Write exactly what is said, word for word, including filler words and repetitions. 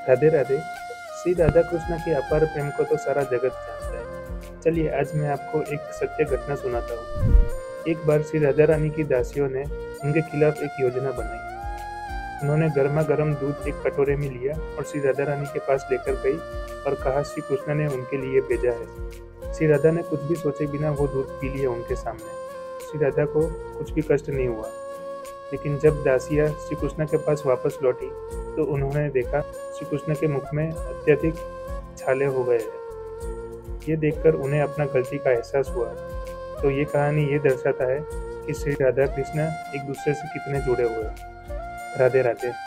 राधे राधे। श्री राधा कृष्ण के अपार प्रेम को तो सारा जगत जानता है। चलिए आज मैं आपको एक सत्य घटना सुनाता हूँ। एक बार श्री राधा रानी की दासियों ने उनके खिलाफ एक योजना बनाई। उन्होंने गर्मा गर्म दूध एक कटोरे में लिया और श्री राधा रानी के पास लेकर गई और कहा श्री कृष्ण ने उनके लिए भेजा है। श्री राधा ने कुछ भी सोचे बिना वो दूध पी लिया उनके सामने। श्री राधा को कुछ भी कष्ट नहीं हुआ। लेकिन जब दासियां श्री कृष्ण के पास वापस लौटी तो उन्होंने देखा श्री कृष्ण के मुख में अत्यधिक छाले हो गए हैं। ये देखकर उन्हें अपना गलती का एहसास हुआ। तो ये कहानी ये दर्शाता है कि श्री राधा कृष्ण एक दूसरे से कितने जुड़े हुए हैं। राधे राधे।